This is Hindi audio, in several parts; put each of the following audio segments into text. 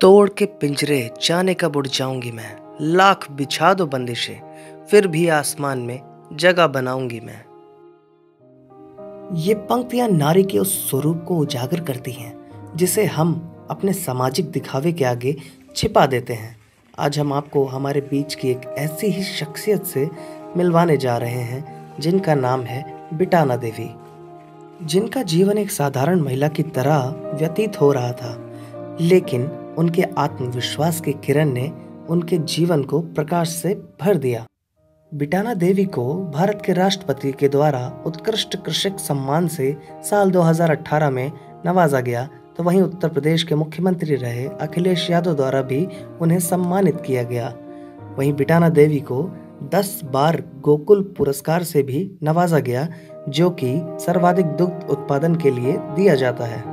तोड़ के पिंजरे जाने कब उड़ जाऊंगी मैं। लाख बिछा दो बंदिशें, फिर भी आसमान में जगह बनाऊंगी मैं। ये पंक्तियां नारी के उस स्वरूप को उजागर करती हैं जिसे हम अपने सामाजिक दिखावे के आगे छिपा देते हैं। आज हम आपको हमारे बीच की एक ऐसी ही शख्सियत से मिलवाने जा रहे हैं जिनका नाम है बिटाना देवी। जिनका जीवन एक साधारण महिला की तरह व्यतीत हो रहा था, लेकिन उनके आत्मविश्वास की किरण ने उनके जीवन को प्रकाश से भर दिया। बिटाना देवी को भारत के राष्ट्रपति के द्वारा उत्कृष्ट कृषक सम्मान से साल 2018 में नवाजा गया, तो वहीं उत्तर प्रदेश के मुख्यमंत्री रहे अखिलेश यादव द्वारा भी उन्हें सम्मानित किया गया। वहीं बिटाना देवी को 10 बार गोकुल पुरस्कार से भी नवाजा गया, जो कि सर्वाधिक दुग्ध उत्पादन के लिए दिया जाता है।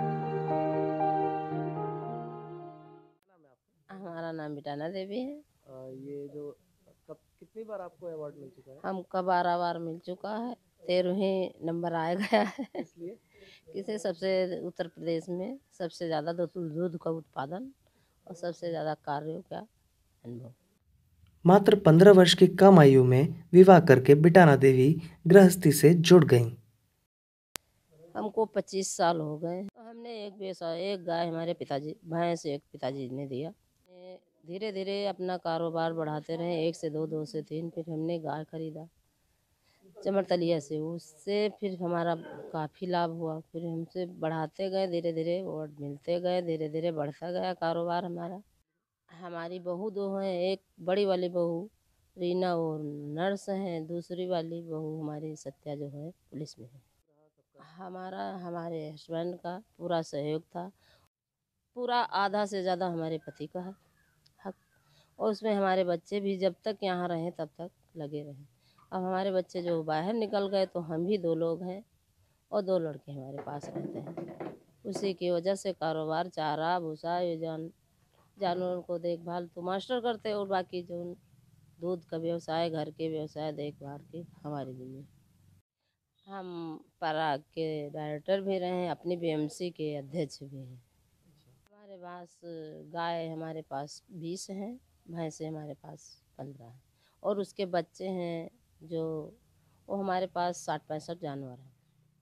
हमारा नाम बिटाना देवी है। ये जो कितनी बार आपको अवार्ड मिल चुका है? हमको 12 बार मिल चुका है, 13वें नंबर आ गया है। इसलिए किसे सबसे उत्तर प्रदेश में सबसे ज़्यादा दूध का उत्पादन और सबसे ज़्यादा कार्यों का अनुभव। मात्र 15 वर्ष की कम आयु में विवाह करके बिटाना देवी गृहस्थी से जुड़ गईं। हमको 25 साल हो गए। हमने एक गाय हमारे पिताजी भैंस एक पिताजी ने दिया। धीरे धीरे अपना कारोबार बढ़ाते रहे, 1 से 2, 2 से 3, फिर हमने गाय खरीदा चमरतलिया से। उससे फिर हमारा काफ़ी लाभ हुआ, फिर हमसे बढ़ाते गए, धीरे धीरे और मिलते गए, धीरे धीरे बढ़ता गया कारोबार हमारा। हमारी बहू 2 हैं, एक बड़ी वाली बहू रीना और नर्स हैं, दूसरी वाली बहू हमारी सत्या जो है पुलिस में है। हमारे हस्बैंड का पूरा सहयोग था, पूरा आधा से ज़्यादा हमारे पति का है हक, और उसमें हमारे बच्चे भी जब तक यहाँ रहें तब तक लगे रहें। अब हमारे बच्चे जो बाहर निकल गए तो हम भी 2 लोग हैं और 2 लड़के हमारे पास रहते हैं। उसी की वजह से कारोबार, चारा भूसा, ये जानवरों को देखभाल तो मास्टर करते, और बाकी जो दूध का व्यवसाय, घर के व्यवसाय देखभाल की हमारी जिम्मेदारी। हम पराग के डायरेक्टर भी रहे हैं, अपनी बीएमसी के अध्यक्ष भी हैं। हमारे पास गाय हमारे पास 20 हैं, भैंसें हमारे पास 15 हैं, और उसके बच्चे हैं जो वो हमारे पास 60-65 जानवर हैं।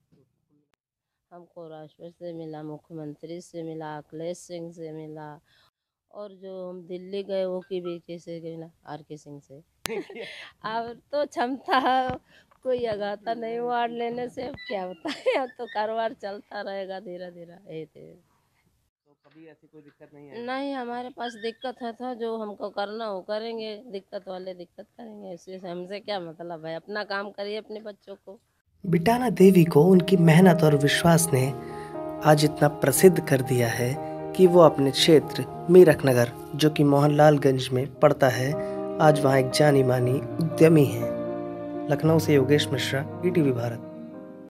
हमको राष्ट्रपति से मिला, मुख्यमंत्री से मिला, अखिलेश सिंह से मिला, और जो हम दिल्ली गए वो की भी से मिला, RK सिंह से। अब तो क्षमता कोई अगाता नहीं अवार्ड लेने से, अब क्या बताएं, अब तो कारोबार चलता रहेगा धीरे धीरे। तो कभी ऐसी कोई दिक्कत नहीं आई? नहीं, हमारे पास दिक्कत है था, जो हमको करना वो करेंगे, दिक्कत वाले दिक्कत करेंगे, इसलिए हमसे क्या मतलब है, अपना काम करिए अपने बच्चों को। बिटाना देवी को उनकी मेहनत और विश्वास ने आज इतना प्रसिद्ध कर दिया है कि वो अपने क्षेत्र मीरकनगर, जो कि मोहनलालगंज में पड़ता है, आज वहाँ एक जानी मानी उद्यमी हैं। लखनऊ से योगेश मिश्रा, ETV भारत।